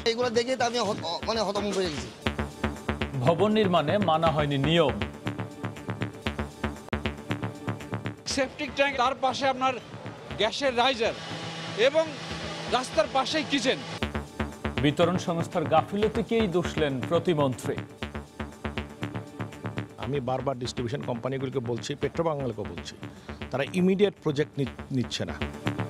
এগুলো দেখে তো আমি মানে হতভম্ব হয়ে গেছি। ভবন নির্মাণে মানা হয়নি নিয়ম। সেপটিক ট্যাঙ্ক, তার পাশে আপনার গ্যাসের রাইজার এবং রাস্তার পাশেই কিচেন। বিতরণ সংস্থার গাফিলতিকেই দোষলেন প্রতিমন্ত্রী। আমি বারবার ডিস্ট্রিবিউশন কোম্পানিগুলোকে বলছি, পেট্রোবাংলাকে বলছি, তারা ইমিডিয়েট প্রজেক্ট নিচ্ছে না।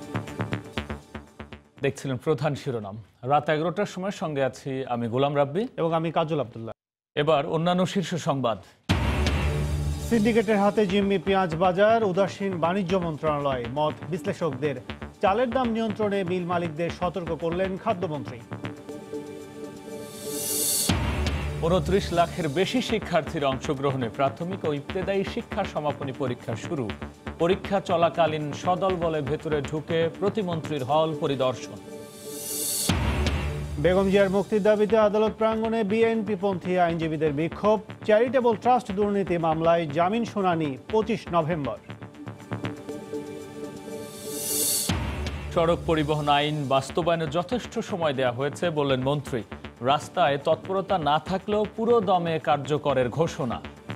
দেখছিলেন প্রধান শিরোনাম। রাত 11টার সময় সঙ্গে আছি আমি গোলাম রাব্বি এবং আমি কাজল আব্দুল্লাহ। এবার অন্যান্য শীর্ষ সংবাদ। সিন্ডিকেটের হাতে জিম্মি পেঁয়াজ বাজার, উদাসীন বাণিজ্য মন্ত্রণালয়। মত বিশ্লেষকদের। চালের দাম নিয়ন্ত্রণে মিল মালিকদের সতর্ক করলেন খাদ্যমন্ত্রী। 29 লাখের বেশি শিক্ষার্থীর অংশগ্রহণে প্রাথমিক ও ইবতেদায়ী শিক্ষা সমাপনী পরীক্ষা শুরু। পরীক্ষা চলাকালীন সদল বলে ভেতরে ঢুকে প্রতিমন্ত্রীর হল পরিদর্শন। বেগম জিয়ার মুক্তির দাবিতে আদালত প্রাঙ্গণে বিএনপিপন্থী আইনজীবীদের বিক্ষোভ। চ্যারিটেবল ট্রাস্ট দুর্নীতি মামলায় জামিন শুনানি 25 নভেম্বর। সড়ক পরিবহন আইন বাস্তবায়নে যথেষ্ট সময় দেওয়া হয়েছে বললেন মন্ত্রী। রাস্তায় তৎপরতা না থাকলেও পুরো দমে কার্যকরের ঘোষণা।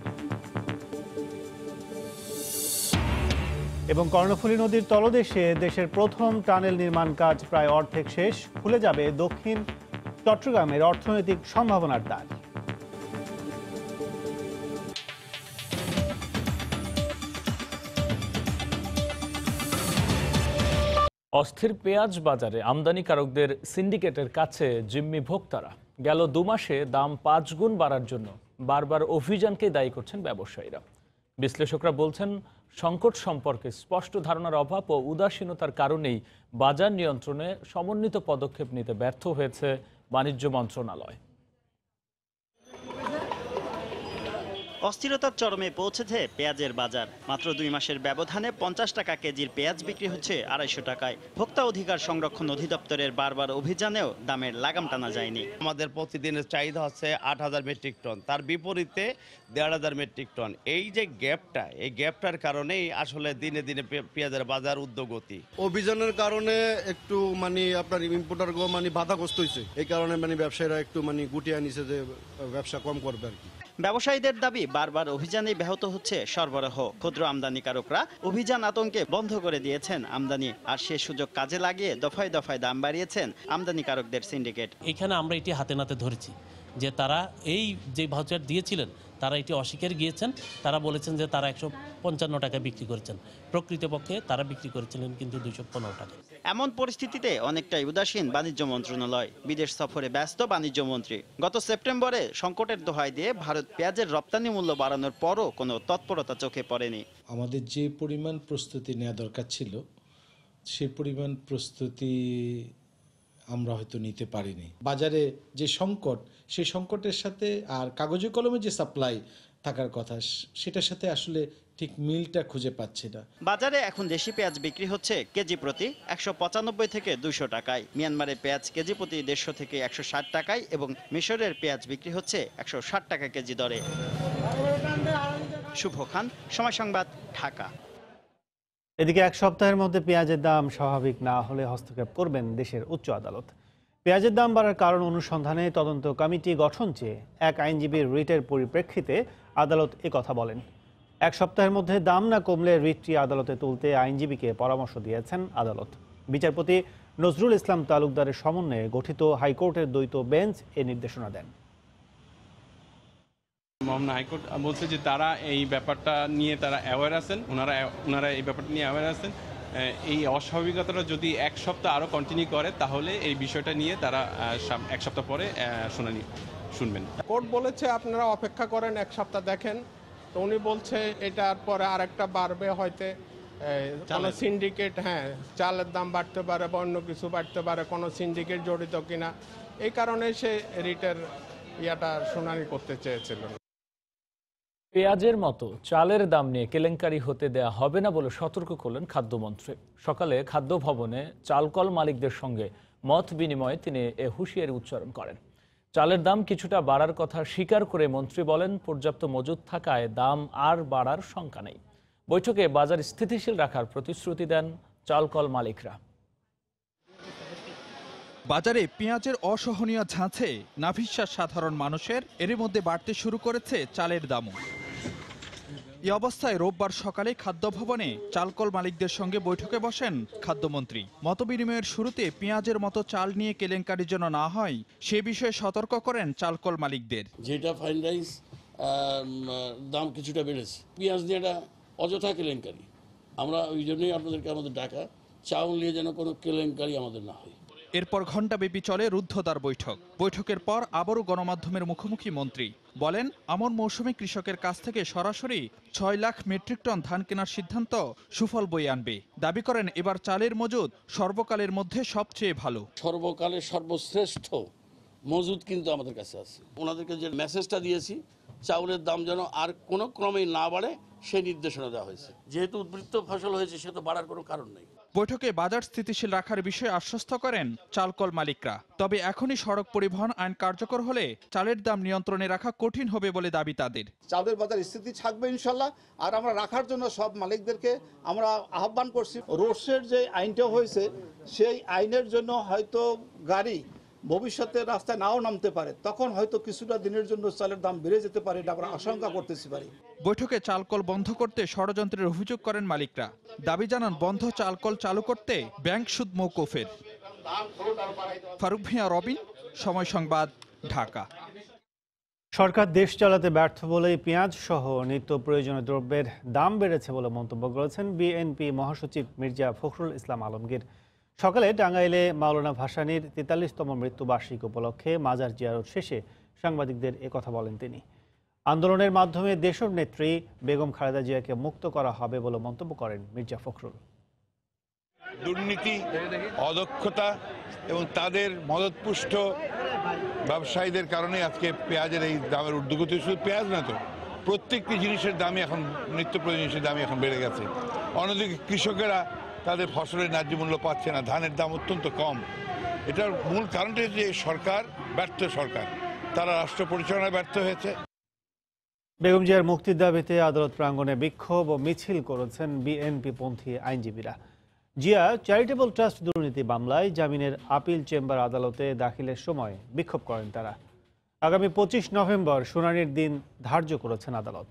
এবং কর্ণফুলী নদীর তলদেশে দেশের প্রথম টানেল নির্মাণ কাজ প্রায় অর্ধেক শেষ। খুলে যাবে দক্ষিণ চট্টগ্রামের অর্থনৈতিক সম্ভাবনার দ্বার। অস্থির পেঁয়াজ বাজারে আমদানিকারকদের সিন্ডিকেটের কাছে জিম্মি ভোক্তারা। গেল 2 মাসে দাম 5 গুণ বাড়ার জন্য বারবার অভিযানকে দায়ী করছেন ব্যবসায়ীরা। বিশ্লেষকরা বলছেন, সংকট সম্পর্কে স্পষ্ট ধারণার অভাব ও উদাসীনতার কারণেই বাজার নিয়ন্ত্রণে সমন্বিত পদক্ষেপ নিতে ব্যর্থ হয়েছে বাণিজ্য মন্ত্রণালয়। অস্থিরতার চরমে পৌঁছেছে পেঁয়াজের বাজার। মাত্র 2 মাসের ব্যবধানে 50 টাকা কেজির পেঁয়াজ বিক্রি হচ্ছে 250 টাকায়। ভোক্তা অধিকার সংরক্ষণ অধিদপ্তরের বারবার অভিযানেও দামের লাগাম টানা যায়নি। আমাদের প্রতিদিনের চাহিদা হচ্ছে 8000 মেট্রিক টন, তার বিপরীতে 1500 মেট্রিক টন। এই যে গ্যাপটা, এই গ্যাপটার কারণেই আসলে দিনে দিনে পেঁয়াজের বাজার ঊর্ধ্বগতি। অভিযানের কারণে একটু আপনার ইম্পোর্টার বাধাগ্রস্ত হয়েছে। এই কারণে ব্যবসায়ীরা একটু গুটিয়ে আনিছে যে ব্যবসা কম করবে আর কি। ব্যবসায়ীদের দাবি, বারবার অভিযানে ব্যাহত হচ্ছে সরবরাহ। ক্ষুদ্র আমদানিকারকরা অভিযান আতঙ্কে বন্ধ করে দিয়েছেন আমদানি, আর সে সুযোগ কাজে লাগিয়ে দফায় দফায় দাম বাড়িয়েছেন আমদানিকারকদের সিন্ডিকেট। এখানে আমরা এটি হাতে নাতে ধরেছি যে তারা এই যে ভাউচার দিয়েছিলেন তারা এটি অস্বীকার গিয়েছেন। তারা বলেছেন যে তারা 155 টাকা বিক্রি করেছেন, প্রকৃতপক্ষে তারা বিক্রি করেছিলেন কিন্তু 215 টাকা। এমন পরিস্থিতিতে অনেকটাই উদাসীন বাণিজ্য মন্ত্রণালয়। বিদেশ সফরে ব্যস্ত বাণিজ্য মন্ত্রী। গত সেপ্টেম্বরে সংকটের দোহাই দিয়ে ভারত পেঁয়াজের রপ্তানি মূল্য বাড়ানোর পরও কোনো তৎপরতা চোখে পড়েনি। আমাদের যে পরিমাণ প্রস্তুতি নেওয়া দরকার ছিল সেই পরিমাণ প্রস্তুতি আমরা হয়তো নিতে পারিনি। বাজারে যে সংকট, সেই সংকটের সাথে আর কাগজে কলমে যে সাপ্লাই থাকার কথা, সেটার সাথে আসলে ঠিক মিলটা খুঁজে পাচ্ছি না। বাজারে এখন দেশি পেঁয়াজ বিক্রি হচ্ছে কেজি প্রতি 195 থেকে 200 টাকায়। মিয়ানমারের পেঁয়াজ কেজি প্রতি 150 থেকে 160 টাকায় এবং মিশরের পেঁয়াজ বিক্রি হচ্ছে 160 টাকা কেজি দরে। শুভ খান, সময় সংবাদ, ঢাকা। এদিকে 1 সপ্তাহের মধ্যে পেঁয়াজের দাম স্বাভাবিক না হলে হস্তক্ষেপ করবেন দেশের উচ্চ আদালত। পেঁয়াজের দাম বাড়ার কারণ অনুসন্ধানে তদন্ত কমিটি গঠন চেয়ে এক আইনজীবীর রিটের পরিপ্রেক্ষিতে আদালত একথা বলেন। 1 সপ্তাহের মধ্যে দাম না কমলে রিটটি আদালতে তুলতে আইনজীবীকে পরামর্শ দিয়েছেন আদালত। বিচারপতি নজরুল ইসলাম তালুকদারের সমন্বয়ে গঠিত হাইকোর্টের দ্বৈত বেঞ্চ এ নির্দেশনা দেন। মামলা হাইকোর্ট বলছে যে তারা এই ব্যাপারটা নিয়ে তারা অ্যাওয়ার আছেন, ওনারা এই ব্যাপারটা নিয়ে অ্যাওয়ার আছেন। এই অস্বাভাবিকতাটা যদি 1 সপ্তাহ আরও কন্টিনিউ করে তাহলে এই বিষয়টা নিয়ে তারা 1 সপ্তাহ পরে শুনানি শুনবেন। কোর্ট বলেছে আপনারা অপেক্ষা করেন, 1 সপ্তাহ দেখেন। তো উনি বলছে এটার পরে আরেকটা বাড়বে, হয়তো কোনো সিন্ডিকেট, চালের দাম বাড়তে পারে বা অন্য কিছু বাড়তে পারে, কোনো সিন্ডিকেট জড়িত কিনা, এই কারণে সে রিটের শুনানি করতে চেয়েছিল। পেঁয়াজের মতো চালের দাম নিয়ে কেলেঙ্কারি হতে দেয়া হবে না বলে সতর্ক করলেন খাদ্যমন্ত্রী। সকালে খাদ্য ভবনে চালকল মালিকদের সঙ্গে মত বিনিময়ে তিনি এ হুঁশিয়ারি উচ্চারণ করেন। চালের দাম কিছুটা বাড়ার কথা স্বীকার করে মন্ত্রী বলেন, পর্যাপ্ত মজুদ থাকায় দাম আর বাড়ার শঙ্কা নেই। বৈঠকে বাজার স্থিতিশীল রাখার প্রতিশ্রুতি দেন চালকল মালিকরা। বাজারে পেঁয়াজের অসহনীয় ঝাঁঝে নাভিশ্বাস সাধারণ মানুষের, এরই মধ্যে বাড়তে শুরু করেছে চালের দামও। এই অবস্থায় রোববার সকালে খাদ্য ভবনে চালকল মালিকদের সঙ্গে বৈঠকে বসেন খাদ্যমন্ত্রী। মতবিনিময়ের শুরুতে পেঁয়াজের মতো চাল নিয়ে কেলেঙ্কারি যেন না হয় সে বিষয়ে সতর্ক করেন চালকল মালিকদের। যেটা ফাইন রাইস দাম কিছুটা বেড়েছে, পেঁয়াজ নিয়ে এটা অযথা কেলেঙ্কারি। আমরা ওই জন্যই আপনাদেরকে আমাদের ডাকা, চাউল নিয়ে যেন কোনো কেলেঙ্কারি আমাদের না হয়। এরপর ঘণ্টাব্যাপী চলে রুদ্ধদ্বার বৈঠক। বৈঠকের পর আবারও গণমাধ্যমের মুখোমুখি মন্ত্রী বলেন, আমন মৌসুমে কৃষকের কাছ থেকে সরাসরি ৬ লাখ মেট্রিক টন ধান কেনার সিদ্ধান্ত সুফল বয়ে আনবে। দাবি করেন, এবার চালের মজুদ সর্বকালের মধ্যে সবচেয়ে ভালো। সর্বকালের সর্বশ্রেষ্ঠ মজুদ কিন্তু আমাদের কাছে আছে। ওনাদেরকে যে মেসেজটা দিয়েছি, চাউলের দাম যেন আর কোনো ক্রমেই না বাড়ে সেই নির্দেশনা দেওয়া হয়েছে। যেহেতু উদ্বৃত্ত ফসল হয়েছে, সে তো বাড়ার কোনো কারণ নেই। বৈঠকে বাজার স্থিতিশীল রাখার বিষয়ে আশ্বস্ত করেন চালকল মালিকরা। তবে এখনই সড়ক পরিবহন আইন কার্যকর হলে চালের দাম নিয়ন্ত্রণে রাখা কঠিন হবে বলে দাবি তাদের। চালের বাজার স্থিতি থাকবে ইনশাল্লাহ, আর আমরা রাখার জন্য সব মালিকদেরকে আমরা আহ্বান করছি। রোডশের যে আইনটা হয়েছে, সেই আইনের জন্য হয়তো গাড়ি ভবিষ্যতে রাস্তায় নাও নামতে পারে, তখন হয়তো কিছুটা দিনের জন্য চালের দাম বেড়ে যেতে পারে, এটা আমরা আশঙ্কা করতেছি পারি। বৈঠকে চালকল বন্ধ করতে ষড়যন্ত্রের অভিযোগ করেন মালিকরা। দাবি জানান, বন্ধ চালকল চালু করতে ব্যাংক সুদ মওকুফের। ফারুক ভিয়া, রবিন, সময় সংবাদ, ঢাকা। সরকার দেশ চালাতে ব্যর্থ বলেই পেঁয়াজ সহ নিত্য প্রয়োজনীয় দ্রব্যের দাম বেড়েছে বলে মন্তব্য করেছেন বিএনপি মহাসচিব মির্জা ফখরুল ইসলাম আলমগীর। সকালে টাঙ্গাইলে মাওলানা ভাসানীর ৪৩তম মৃত্যুবার্ষিকী উপলক্ষে মাজার জিয়ারত শেষে সাংবাদিকদের একথা বলেন তিনি। আন্দোলনের মাধ্যমে দেশের নেত্রী বেগম খালেদা জিয়াকে মুক্ত করা হবে বলে মন্তব্য করেন মির্জা ফখরুল। দুর্নীতি, অদক্ষতা এবং তাদের মদতপুষ্ট ব্যবসায়ীদের কারণে আজকে পেঁয়াজের এই দামের ঊর্ধ্বগতি। শুধু পেঁয়াজ না তো, প্রত্যেকটি জিনিসের দামই এখন, নিত্য প্রয়োজনীয় জিনিসের দামই এখন বেড়ে গেছে। অন্যদিকে কৃষকেরা তাদের ফসলের ন্যায্য মূল্য পাচ্ছে না, ধানের দাম অত্যন্ত কম। এটার মূল কারণটা যে সরকার ব্যর্থ, সরকার তারা রাষ্ট্র পরিচালনায় ব্যর্থ হয়েছে। বেগম জিয়ার মুক্তির দাবিতে আদালত প্রাঙ্গণে বিক্ষোভ ও মিছিল করেছেন বিএনপি পন্থী আইনজীবীরা। জিয়া চ্যারিটেবল ট্রাস্ট দুর্নীতি মামলায় জামিনের আপিল চেম্বার আদালতে দাখিলের সময় বিক্ষোভ করেন তারা। আগামী ২৫ নভেম্বর শুনানির দিন ধার্য করেছেন আদালত।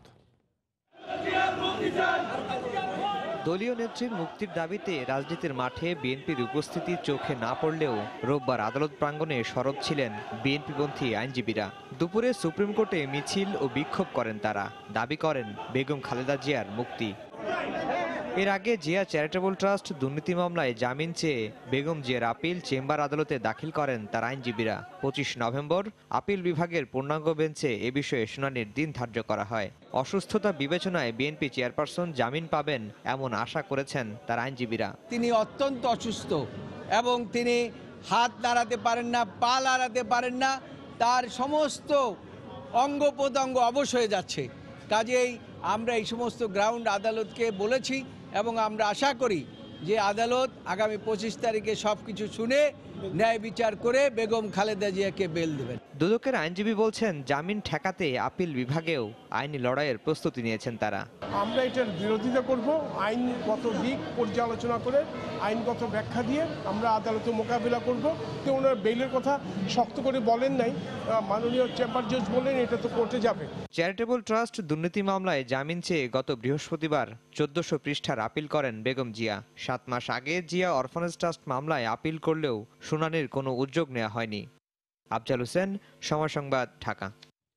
দলীয় নেত্রীর মুক্তির দাবিতে রাজনীতির মাঠে বিএনপির উপস্থিতি চোখে না পড়লেও রোববার আদালত প্রাঙ্গণে সরব ছিলেন বিএনপিপন্থী আইনজীবীরা। দুপুরে সুপ্রিম কোর্টে মিছিল ও বিক্ষোভ করেন তারা। দাবি করেন বেগম খালেদা জিয়ার মুক্তি। এর আগে জিয়া চ্যারিটেবল ট্রাস্ট দুর্নীতি মামলায় জামিন চেয়ে বেগম জিয়ার আপিল চেম্বার আদালতে দাখিল করেন তার আইনজীবীরা। ২৫ নভেম্বর আপিল বিভাগের পূর্ণাঙ্গ বেঞ্চে এ বিষয়ে শুনানির দিন ধার্য করা হয়। অসুস্থতা বিবেচনায় বিএনপি চেয়ারপারসন জামিন পাবেন এমন আশা করেছেন তার আইনজীবীরা। তিনি অত্যন্ত অসুস্থ এবং তিনি হাত নাড়াতে পারেন না, পা নাড়াতে পারেন না, তার সমস্ত অঙ্গ প্রত্যঙ্গ অবশ হয়ে যাচ্ছে। কাজেই আমরা এই সমস্ত গ্রাউন্ড আদালতকে বলেছি এবং আমরা আশা করি যে আদালত আগামী ২৫ তারিখে সবকিছু শুনে ন্যায় বিচার করে বেগম খালেদা জিয়াকে বেল দেবেন। দুদকের আইনজীবী বলছেন, জামিন ঠেকাতে আপিল বিভাগেও আইনি লড়াইয়ের প্রস্তুতি নিয়েছেন তারা। আমরা এটার বিরোধিতা করব, আইনগত দিক পর্যালোচনা করে আইনগত ব্যাখ্যা দিয়ে আমরা আদালতে মোকাবিলা করব। ওনার বেইলের কথা শক্ত করে বলেন নাই, মাননীয় চেম্বার জজ বলেন এটা তো কোর্টে যাবে। চ্যারিটেবল ট্রাস্ট দুর্নীতি মামলায় জামিন চেয়ে গত বৃহস্পতিবার ১৪০০ পৃষ্ঠার আপিল করেন বেগম জিয়া। ৭ মাস আগে জিয়া অরফানেজ ট্রাস্ট মামলায় আপিল করলেও শুনানির কোনো উদ্যোগ নেওয়া হয়নি। আফজাল হোসেন, সময় সংবাদ, ঢাকা।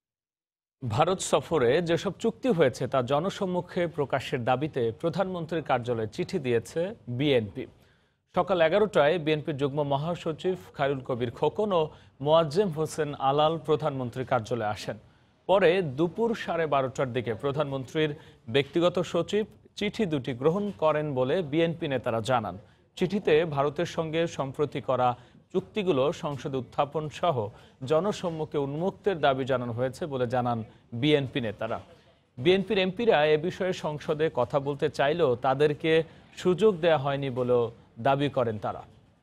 ভারত সফরে যেসব চুক্তি হয়েছে তা জনসম্মুখে প্রকাশের দাবিতে প্রধানমন্ত্রীর কার্যালয়ে চিঠি দিয়েছে বিএনপি। সকাল ১১টায় বিএনপির যুগ্ম মহাসচিব খায়রুল কবির খোকন ও মোয়াজ্জেম হোসেন আলাল প্রধানমন্ত্রীর কার্যালয়ে আসেন। পরে দুপুর 12:30টার দিকে প্রধানমন্ত্রীর ব্যক্তিগত সচিব চিঠি দুটি গ্রহণ করেন বলে বিএনপি নেতারা জানান। চিঠিতে ভারতের সঙ্গে সম্প্রতি করা চুক্তিগুলো সংসদে উত্থাপন সহ জনসম্মুখে উন্মুক্তের দাবি জানানো হয়েছে বলে জানান বিএনপি নেতারা। বিএনপির এমপিরা এ বিষয়ে সংসদে কথা বলতে চাইলেও তাদেরকে সুযোগ দেওয়া হয়নি বলেও দাবি করেন তারা।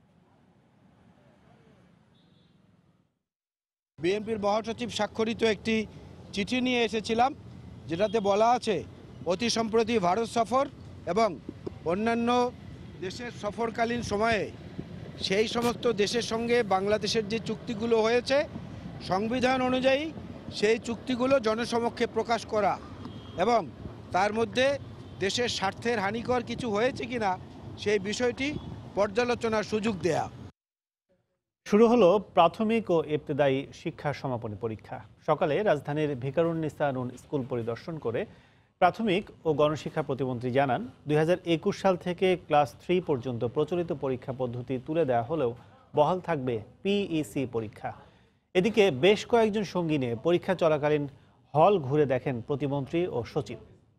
বিএনপির মহাসচিব স্বাক্ষরিত একটি চিঠি নিয়ে এসেছিলাম, যেটাতে বলা আছে অতি সম্প্রতি ভারত সফর এবং অন্যান্য দেশের সফরকালীন সময়ে সেই সমস্ত দেশের সঙ্গে বাংলাদেশের যে চুক্তিগুলো হয়েছে সংবিধান অনুযায়ী সেই চুক্তিগুলো জনসমক্ষে প্রকাশ করা এবং তার মধ্যে দেশের স্বার্থের হানিকর কিছু হয়েছে কিনা সেই বিষয়টি পর্যালোচনার সুযোগ দেয়া। শুরু হলো প্রাথমিক ও ইবতেদায়ী শিক্ষা সমাপনী পরীক্ষা। সকালে রাজধানীর ভিকারুন্নিসা নুন স্কুল পরিদর্শন করে প্রাথমিক ও গণশিক্ষা প্রতিমন্ত্রী জানান, 2021 সাল থেকে ক্লাস 3 পর্যন্ত প্রচলিত পরীক্ষা পদ্ধতি তুলে দেওয়া হলেও বহাল থাকবে পিইসি পরীক্ষা। এদিকে বেশ কয়েকজন সঙ্গী নিয়ে পরীক্ষা চলাকালীন হল ঘুরে দেখেন প্রতিমন্ত্রী ও সচিব।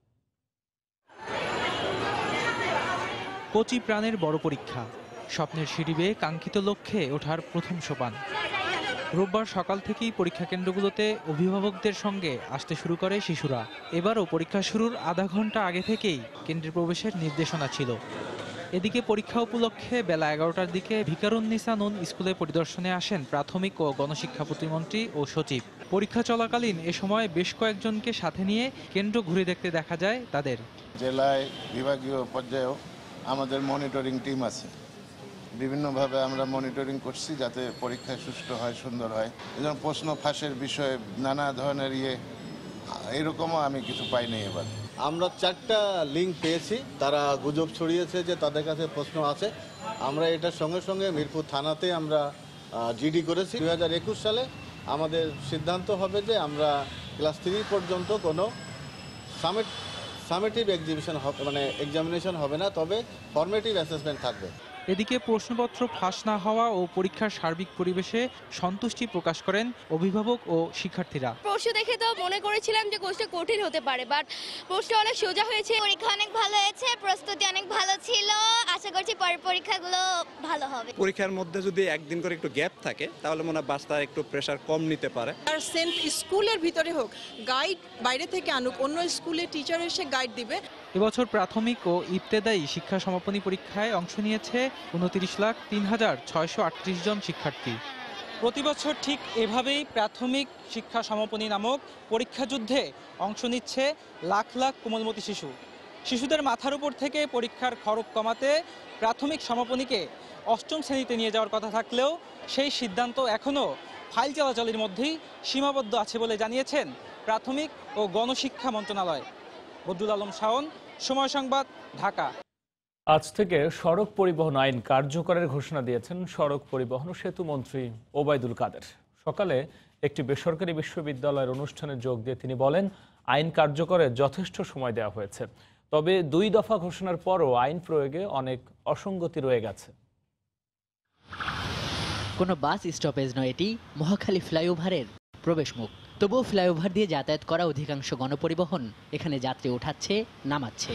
কচি প্রাণের বড় পরীক্ষা, স্বপ্নের সিঁড়ি বেয়ে কাঙ্ক্ষিত লক্ষ্যে ওঠার প্রথম সোপান। রোববার সকাল থেকেই পরীক্ষা কেন্দ্রগুলোতে অভিভাবকদের সঙ্গে আসতে শুরু করে শিশুরা। এবারও পরীক্ষা শুরুর আধা ঘন্টা আগে থেকেই কেন্দ্রে প্রবেশের নির্দেশনা ছিল। এদিকে পরীক্ষা উপলক্ষে বেলা 11টার দিকে ভিকারুন্নিসা নুন স্কুলে পরিদর্শনে আসেন প্রাথমিক ও গণশিক্ষা প্রতিমন্ত্রী ও সচিব। পরীক্ষা চলাকালীন এ সময় বেশ কয়েকজনকে সাথে নিয়ে কেন্দ্র ঘুরে দেখতে দেখা যায় তাদের। জেলায় বিভাগীয় পর্যায়েও আমাদের মনিটরিং টিম আছে, বিভিন্নভাবে আমরা মনিটরিং করছি যাতে পরীক্ষা সুষ্ঠু হয়, সুন্দর হয়। এজন্য প্রশ্ন ফাঁসের বিষয়ে নানা ধরনের এরকমও আমি কিছু পাইনি। এবার আমরা 4টা লিঙ্ক পেয়েছি, তারা গুজব ছড়িয়েছে যে তাদের কাছে প্রশ্ন আছে। আমরা এটার সঙ্গে সঙ্গে মিরপুর থানাতে আমরা জিডি করেছি। 2021 সালে আমাদের সিদ্ধান্ত হবে যে আমরা ক্লাস 3 পর্যন্ত কোনো সামেটিভ এক্সিবিশন হবে, মানে এক্সামিনেশন হবে না, তবে ফর্মেটিভ অ্যাসেসমেন্ট থাকবে। এদিকে প্রশ্নপত্র ফাঁস না হওয়া ও পরীক্ষার সার্বিক পরিবেশে সন্তুষ্টি প্রকাশ করেন অভিভাবক ও শিক্ষার্থীরা। প্রশ্ন দেখে তো মনে করেছিলাম যে কোর্সটা কঠিন হতে পারে, বাট প্রশ্ন অনেক সোজা হয়েছে। পরীক্ষা অনেক ভালো হয়েছে, প্রস্তুতি অনেক ভালো ছিল। আশা করছি পরের পরীক্ষাগুলো ভালো হবে। পরীক্ষার মধ্যে যদি একদিন করে একটু গ্যাপ থাকে তাহলে মনে হয় বাচ্চা একটু প্রেশার কম নিতে পারে। আর সেন্ট স্কুলের ভিতরে হোক, গাইড বাইরে থেকে আনুক, অন্য স্কুলে টিচার এসে গাইড দিবে। এবছর প্রাথমিক ও ইবতেদায়ী শিক্ষা সমাপনী পরীক্ষায় অংশ নিয়েছে 29,03,638 জন শিক্ষার্থী। প্রতিবছর ঠিক এভাবেই প্রাথমিক শিক্ষা সমাপনী নামক পরীক্ষা যুদ্ধে অংশ নিচ্ছে লাখ লাখ কোমলমতি শিশু। শিশুদের মাথার উপর থেকে পরীক্ষার খরচ কমাতে প্রাথমিক সমাপনীকে 8ম শ্রেণীতে নিয়ে যাওয়ার কথা থাকলেও সেই সিদ্ধান্ত এখনও ফাইল চলাচলের মধ্যেই সীমাবদ্ধ আছে বলে জানিয়েছেন প্রাথমিক ও গণশিক্ষা মন্ত্রণালয়। বদরুল আলম শাওন, সময় সংবাদ, ঢাকা। আজ থেকে সড়ক পরিবহন আইন কার্যকরের ঘোষণা দিয়েছেন সড়ক পরিবহন ও সেতু মন্ত্রী ওবায়দুল কাদের। সকালে একটি বেসরকারি বিশ্ববিদ্যালয়ের অনুষ্ঠানে যোগ দিয়ে তিনি বলেন, আইন কার্যকরে যথেষ্ট সময় দেওয়া হয়েছে, তবে 2 দফা ঘোষণার পরও আইন প্রয়োগে অনেক অসঙ্গতি রয়ে গেছে। কোনো বাস স্টপেজ নয়, এটি মহাখালী ফ্লাইওভারের প্রবেশমুখ। তবুও ফ্লাইওভার দিয়ে যাতায়াত করা অধিকাংশ গণপরিবহন এখানে যাত্রী ওঠাচ্ছে, নামাচ্ছে।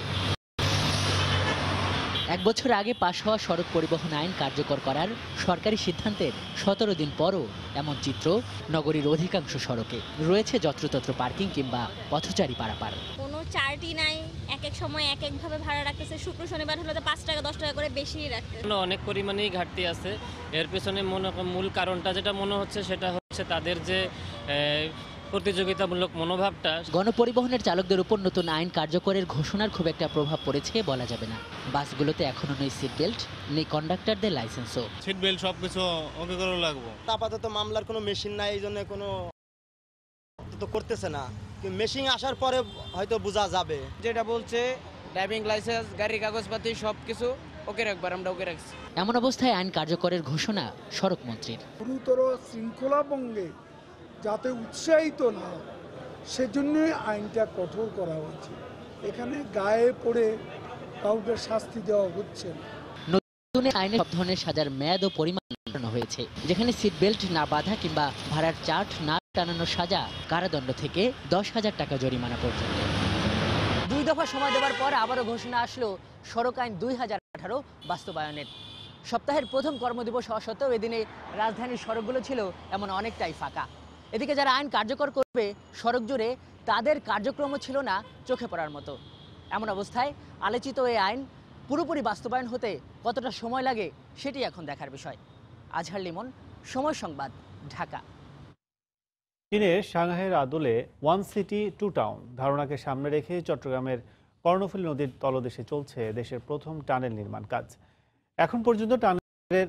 1 বছর আগে পাশ হওয়া সড়ক পরিবহন আইন কার্যকর করার সরকারি সিদ্ধান্তের 17 দিন পরও এমন চিত্র নগরীর অধিকাংশ সড়কে। রয়েছে যত্রতত্র পার্কিং কিংবা পথচারী পারাপার। কোনো চার্টই নাই, এক এক সময় এক একভাবে ভাড়া রাখতেছে। শুক্র শনিবার হলে তো 5 টাকা 10 টাকা করে বেশি রাখতেছে। অনেক পরিমাণেই ঘাটতি আছে। এর পেছনে মূল কারণটা যেটা মনে হচ্ছে সেটা হচ্ছে তাদের যে প্রতিযোগিতামূলক মনোভাবটা। গণপরিবহনের চালকদের উপর নতুন আইন কার্যকরের ঘোষণার খুব একটা প্রভাব পড়েছে বলা যাবে না। বাসগুলোতে এখনো নেই সিট বেল্ট, নেই কন্ডাক্টরদের লাইসেন্সও। সিট বেল্ট সবকিছু ওকে করে লাগবো। আপাতত মামলার কোনো মেশিন নাই, এই জন্য কোনো তো করতেছে না। মেশিন আসার পরে হয়তো বোঝা যাবে। যেটা বলছে ড্রাইভিং লাইসেন্স, গাড়ির কাগজপাতি সবকিছু ওকে রাখবার, আমরা ওকে রাখছি। এমন অবস্থায় আইন কার্যকরের ঘোষণা সড়ক মন্ত্রীর। গুরুতর শৃঙ্খলা ভঙ্গে যাতে উৎসাহিত না, সেজন্যই আইনটা কঠোর করা হয়েছে। এখানে গায়ে পড়ে কাউকে শাস্তি দেওয়া হচ্ছে না। নতুন আইনে সব ধরনের সাজার মেয়াদ ও পরিমাণ বাড়ানো হয়েছে, যেখানে সিট বেল্ট না বাঁধা কিংবা ভাড়ার চার্ট না টানানোর সাজা কারাদণ্ড থেকে 10,000 টাকা জরিমানা পর্যন্ত। 2 দফা সময় দেওয়ার পর আবারও ঘোষণা আসলো সড়ক আইন 2018 বাস্তবায়নের। সপ্তাহের প্রথম কর্মদিবস হওয়া সত্ত্বেও এদিনে রাজধানীর সড়কগুলো ছিল এমন অনেকটাই ফাঁকা। এদিকে যারা আইন কার্যকর করবে সড়ক জুড়ে, তাদের কার্যক্রমও ছিল না চোখে পড়ার মতো। এমন অবস্থায় আলোচিত এই আইন পুরোপুরি বাস্তবায়ন হতে কতটা সময় লাগে সেটি এখন দেখার বিষয়। আজহার লিমন, সময় সংবাদ, ঢাকা। চীনের সাংহাইয়ের আদলে 1 সিটি 2 টাউন ধারণাকে সামনে রেখে চট্টগ্রামের কর্ণফুলী নদীর তলদেশে চলছে দেশের প্রথম টানেল নির্মাণ কাজ। এখন পর্যন্ত টানেলের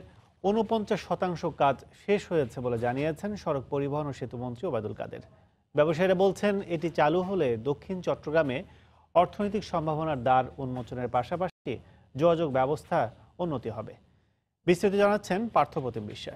49% কাজ শেষ হয়েছে বলে জানিয়েছেন সড়ক পরিবহন ও সেতুমন্ত্রী ওবায়দুল কাদের। ব্যবসায়ীরা বলছেন, এটি চালু হলে দক্ষিণ চট্টগ্রামে অর্থনৈতিক সম্ভাবনার দ্বার উন্মোচনের পাশাপাশি যোগাযোগ ব্যবস্থা উন্নতি হবে। বিস্তারিত জানাচ্ছেন পার্থপ্রতিম বিশ্বাস।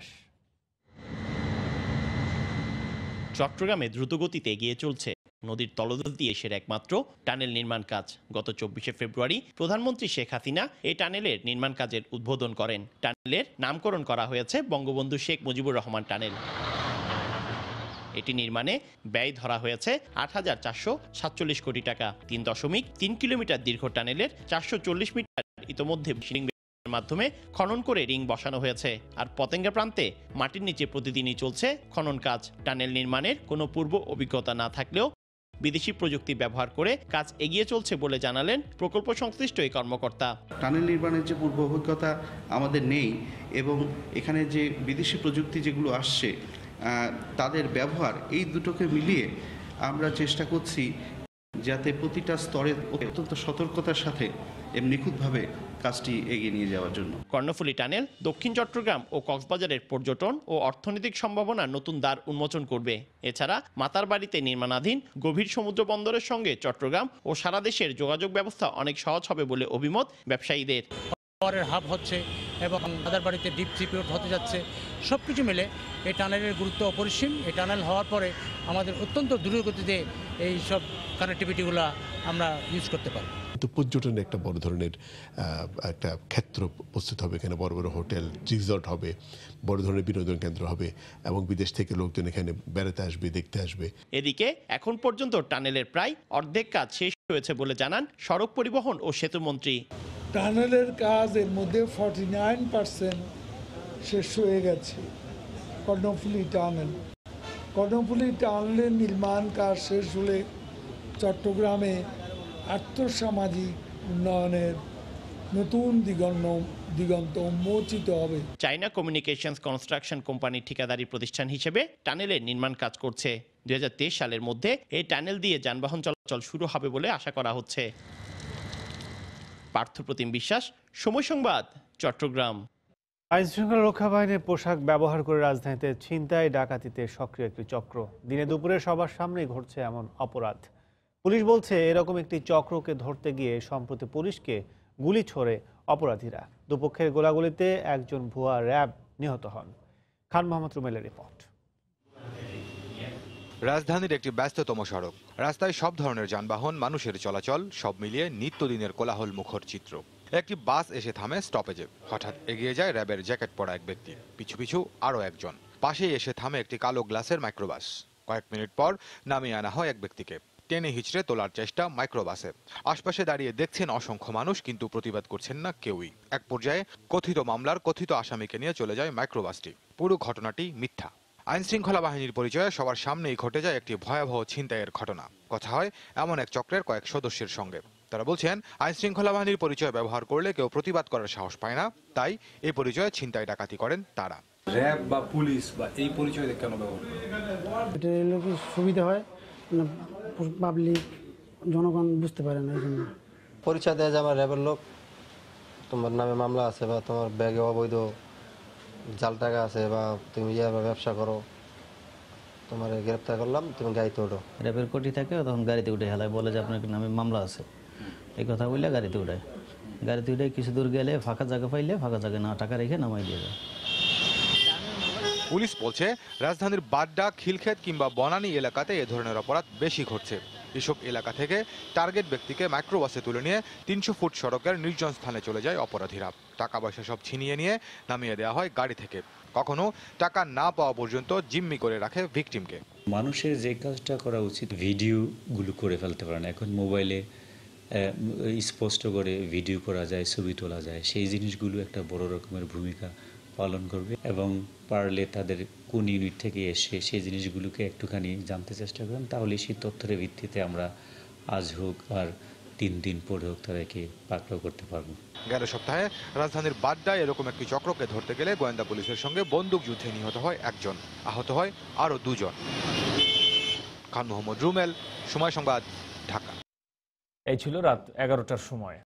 চট্টগ্রামে দ্রুতগতিতে এগিয়ে চলছে নদীর তলদেশ দিয়ে এসের একমাত্র টানেল নির্মাণ কাজ। গত 24শে ফেব্রুয়ারি প্রধানমন্ত্রী শেখ হাসিনা এই টানেলের নির্মাণ কাজের উদ্বোধন করেন। টানেলের নামকরণ করা হয়েছে বঙ্গবন্ধু শেখ মুজিবুর রহমান টানেল। এটি নির্মাণে ব্যয় ধরা হয়েছে ৮,৪৪৭ কোটি টাকা। ৩.৩ কিলোমিটার দীর্ঘ টানেলের 440 মিটার ইতোমধ্যে মাধ্যমে খনন করে রিং বসানো হয়েছে। আর পতেঙ্গা প্রান্তে মাটির নিচে প্রতিদিনই চলছে খনন কাজ। টানেল নির্মাণের কোনো পূর্ব অভিজ্ঞতা না থাকলেও বিদেশি প্রযুক্তি ব্যবহার করে কাজ এগিয়ে চলছে বলে জানালেন প্রকল্প সংশ্লিষ্ট এই কর্মকর্তা। টানেল নির্মাণের যে পূর্ব অভিজ্ঞতা আমাদের নেই এবং এখানে যে বিদেশি প্রযুক্তি যেগুলো আসছে তাদের ব্যবহার, এই দুটোকে মিলিয়ে আমরা চেষ্টা করছি যাতে প্রতিটা স্তরে অত্যন্ত সতর্কতার সাথে এবং নিখুঁতভাবে কাজটি এগিয়ে নিয়ে যাওয়ার জন্য। কর্ণফুলী টানেল দক্ষিণ চট্টগ্রাম ও কক্সবাজারের পর্যটন ও অর্থনৈতিক সম্ভাবনার নতুন দ্বার উন্মোচন করবে। এছাড়া মাতারবাড়িতে নির্মাণাধীন গভীর সমুদ্র বন্দরের সঙ্গে চট্টগ্রাম ও সারা দেশের যোগাযোগ ব্যবস্থা অনেক সহজ হবে বলে অভিমত ব্যবসায়ীদের। পরের হাব হচ্ছে এবং মাতারবাড়িতে ডিপ সিপিওর হতে যাচ্ছে। সব কিছু মিলে এই টানেলের গুরুত্ব অপরিসীম। এই টানেল হওয়ার পরে আমাদের অত্যন্ত দ্রুতগতিতে এই সব কানেক্টিভিটিগুলো আমরা ইউজ করতে পারব। কিন্তু পর্যটনের একটা বড় ধরনের একটা ক্ষেত্র প্রস্তুত হবে। এখানে বড় বড় হোটেল, রিসর্ট হবে, বড় ধরনের বিনোদন কেন্দ্র হবে এবং বিদেশ থেকে লোকজন এখানে বেড়াতে আসবে, দেখতে আসবে। এদিকে এখন পর্যন্ত টানেলের প্রায় অর্ধেক কাজ শেষ হয়েছে বলে জানান সড়ক পরিবহন ও সেতুমন্ত্রী। টানেলের কাজ এর মধ্যে 49% শেষ হয়ে গেছে। কর্ণফুলী টানেলের নির্মাণ কাজ শেষ হলে চট্টগ্রামে আর্থসামাজিক উন্নয়নের নতুন দিগন্ত উন্মোচিত হবে। চায়না কমিউনিকেশনস কনস্ট্রাকশন কোম্পানি ঠিকাদারি প্রতিষ্ঠান হিসেবে টানেলের নির্মাণ কাজ করছে। 2023 সালের মধ্যে এই টানেল দিয়ে যানবাহন চলাচল শুরু হবে বলে আশা করা হচ্ছে। পার্থপ্রতিম বিশ্বাস, সময় সংবাদ, চট্টগ্রাম। আইনশৃঙ্খলা রক্ষা বাহিনীর পোশাক ব্যবহার করে রাজধানীতে ছিনতাই ডাকাতিতে সক্রিয় একটি চক্র। দিনে দুপুরে সবার সামনেই ঘটছে এমন অপরাধ। পুলিশ বলছে, এরকম একটি চক্রকে ধরতে গিয়ে সম্প্রতি পুলিশকে গুলি ছোড়ে অপরাধীরা। দুপক্ষের গোলাগুলিতে একজন ভুয়া র্যাব নিহত হন। খান মোহাম্মদ রুমেলের রিপোর্ট। রাজধানীর একটি ব্যস্ততম সড়ক, রাস্তায় সব ধরনের যানবাহন, মানুষের চলাচল, সব মিলিয়ে নিত্যদিনের কোলাহল মুখর চিত্র। একটি বাস এসে থামে স্টপেজে। হঠাৎ এগিয়ে যায় র্যাবের জ্যাকেট পরা এক ব্যক্তি, পিছু পিছু আরও একজন। পাশেই এসে থামে একটি কালো গ্লাসের মাইক্রোবাস। কয়েক মিনিট পর নামিয়ে আনা হয় এক ব্যক্তিকে। টেনে হিচড়ে তোলার চেষ্টা মাইক্রোবাসে। আশপাশে দাঁড়িয়ে দেখছেন অসংখ্য মানুষ, কিন্তু প্রতিবাদ করছেন না কেউই। এক পর্যায়ে কথিত মামলার কথিত আসামিকে নিয়ে চলে যায় মাইক্রোবাসটি। পুরো ঘটনাটি মিথ্যা। আইনশৃঙ্খলা বাহিনীর পরিচয়ে সবার সামনেই ঘটে যায় একটি ভয়াবহ ছিনতাইয়ের ঘটনা। কথা হয় এমন এক চক্রের কয়েক সদস্যের সঙ্গে। তারা বলছেন, আইনশৃঙ্খলা বাহিনীর পরিচয় ব্যবহার করলে কেউ প্রতিবাদ করার সাহস পায় না, তাই এই পরিচয়ে ছিনতাই ডাকাতি করেন তারা। র্যাব বা পুলিশ বা এই পরিচয় কেন ব্যবহার করে? এটা হলো কি সুবিধা হয়, পাবলিক জনগণ বুঝতে পারে না। এই জন্য পরিচয় দেওয়া যায় আমার র্যাবের লোক, তোমার নামে মামলা আছে বা তোমার ব্যাগে অবৈধ জাল টাকা আছে বা তুমি ব্যবসা করো, তোমার গ্রেপ্তার করলাম, তুমি গাড়িতে ওঠো। র্যাবের কোটি থাকে, তখন গাড়িতে উঠে হেলায়, বলে যে আপনার নামে মামলা আছে, এই কথা বললে গাড়িতে উঠায়। গাড়িতে উঠে কিছু দূর গেলে ফাঁকা জায়গা পাইলে ফাঁকা জায়গায় না টাকা রেখে নামাই দিয়ে যায়। পুলিশ বলছে, রাজধানীর বাড্ডা, খিলক্ষেত কিংবা বনানী এলাকাতে এ ধরনের অপরাধ বেশি ঘটছে। এসব এলাকা থেকে টার্গেট ব্যক্তিকে মাইক্রোবাসে তুলে নিয়ে 300 ফুট সড়কের নির্জন স্থানে চলে যায় অপরাধীরা। টাকা পয়সা সব ছিনিয়ে নিয়ে নামিয়ে দেওয়া হয় গাড়ি থেকে। কখনো টাকা না পাওয়া পর্যন্ত জিম্মি করে রাখে ভিকটিমকে। মানুষের যে কাজটা করা উচিত, ভিডিওগুলো করে ফেলতে পারে না। এখন মোবাইলে স্পষ্ট করে ভিডিও করা যায়, ছবি তোলা যায়, সেই জিনিসগুলো একটা বড় রকমের ভূমিকা পালন করবে এবং পারলে তাদের কোন ইউনিট থেকে এসে সেই জিনিসগুলোকে একটুখানি জানতে চেষ্টা করেন, তাহলে সেই তথ্যের ভিত্তিতে আমরা আজ হোক আর 3 দিন পরে হোক তাদেরকে পাকড়াও করতে পারবো। গেল সপ্তাহে রাজধানীর বাড্ডায় এরকম একটি চক্রকে ধরতে গেলে গোয়েন্দা পুলিশের সঙ্গে বন্দুক যুদ্ধে নিহত হয় একজন, আহত হয় আরও 2 জন। খান মোহাম্মদ রুমেল, সময় সংবাদ, ঢাকা। এই ছিল রাত 11টার সময়।